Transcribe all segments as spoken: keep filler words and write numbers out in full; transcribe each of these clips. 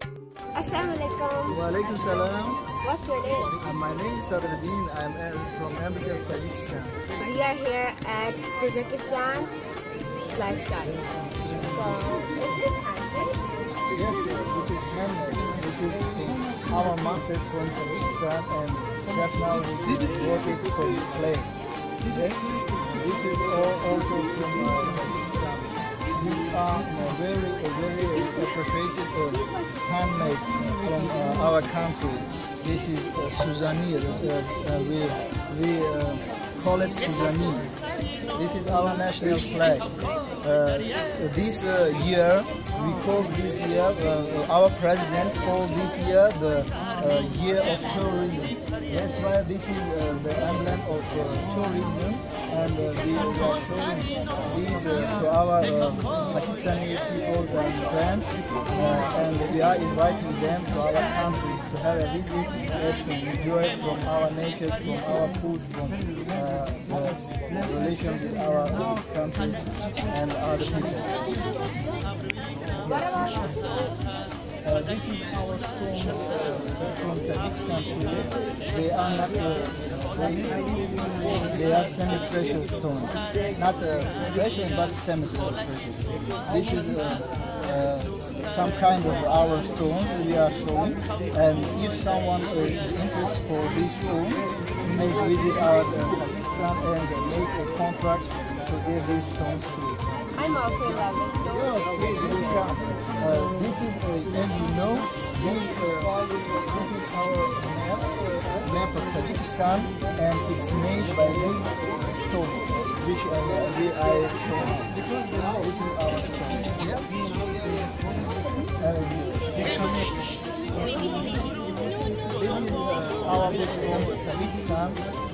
Assalamu alaikum. Wa alaikum salam. What's your name? Uh, my name is Sadruddin. I'm uh, from Embassy of Tajikistan. We are here at Tajikistan Lifestyle. So, is this handmade? Yes, uh, this is handmade. This is from our masters from Tajikistan, and just now we brought it for display. Yes, this is all also from uh, Tajikistan. These are uh, very, uh, very appropriated uh, handmade from uh, our country. This is uh, Suzanir. Uh, uh, we we uh, call it Suzanir. This is our national flag. Uh, this uh, year, we call this year, uh, our president called this year the uh, year of tourism. That's why this is uh, the emblem of uh, tourism, and uh, we are showing these uh, to our uh, Pakistani people and friends, uh, and we are inviting them to our country to have a visit, uh, to enjoy from our nature, from our food, from uh, the relation with our uh, country and other people. What about Uh, this is our stones uh, from Tajikistan today. They are not uh, they are semi-precious stones, not uh, precious but semi-precious. This is uh, uh, some kind of our stones we are showing, and if someone uh, is interested for this stone, he may visit our uh, Tajikistan and make a contract to give these stones to you. I'm also in love with stone. Yes, please, you can. Uh, this is, uh, as you know, this, uh, this is our map, uh, map of Tajikistan, and it's made by these stones, which uh, we are showing. This is our stone. Yes? Uh, this is uh, our book from Tajikistan.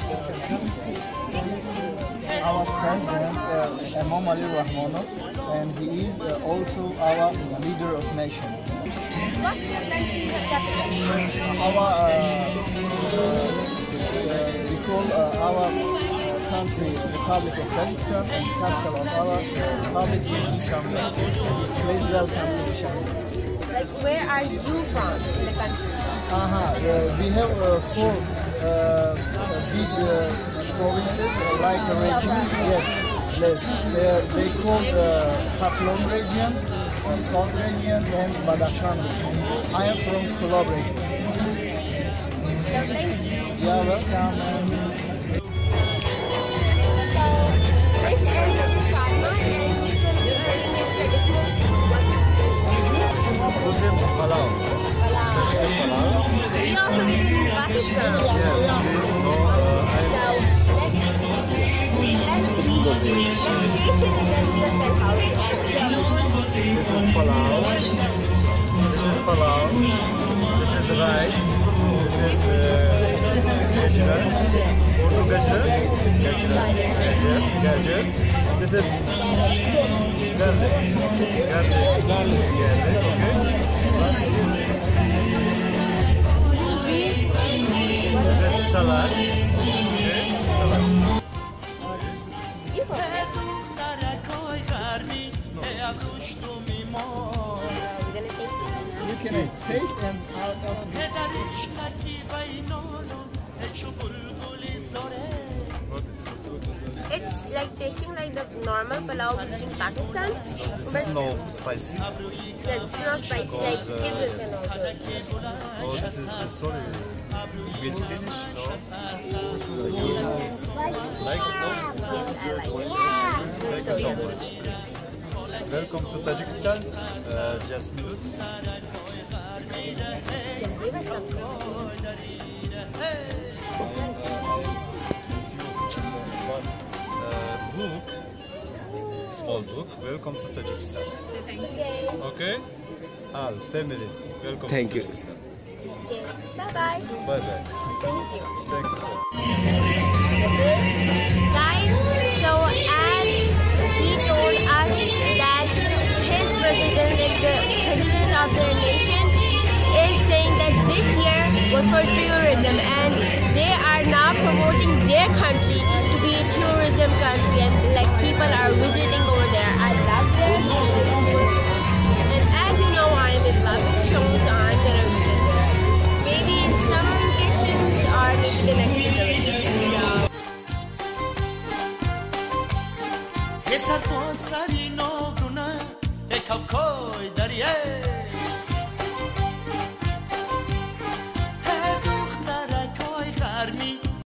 This is our president, uh, Imam Ali Rahmanov, and he is uh, also our leader of nation. What's your country's capital? Our, uh, uh, we call uh, our country Republic of Tajikistan, and capital of our uh, republic is Islamabad. Please welcome to Islamabad. Like, where are you from in the country? Uh-huh. Uh, we have uh, four uh, big uh, provinces uh, like the region. Yes, yes. They, they call the Khatlon region, uh, South region, and Badakhshan region. I am from Kulab region. So, thank you. You are welcome. So, this is Sharma, and he's going to be eating his traditional Palau. Palau. We also eat it in Pakistan. Yes, please. No, uh, I So, let's, let's, let's taste it and then we'll tell how it is. This is palau. This is palau. This is rice. This is gajra. Urdu gajra. Gajra. Gajar. Gajar. This is garlic. Garlic. Garlic. Okay. This is salad. Okay. Salad. You go. You can taste and out of What is it? It's like tasting like the normal palau we eat in Pakistan. This But is no spicy. yeah, it's not spicy like kids can also eat. Oh, this is uh, sorry. With finish, no? So you like it, no? Yes, I like it. Thank you So so yeah. much. Welcome to Tajikistan. Uh, just minute. Then give us something. One uh, book, small book. Welcome to Tajikistan. Okay. Okay? All family. Welcome Thank to you. Tajikistan. Okay. Bye bye. Bye bye. Thank you. Thank you so much. Guys, so as he told us that his president, like the president of the nation, is saying that this year was for tourism and they are now promoting their country to be a tourism country, and like people are visiting over there. I love them. And as you know, I am in love with stones. که سر تو سری نو دونه ای کاو کوی دریه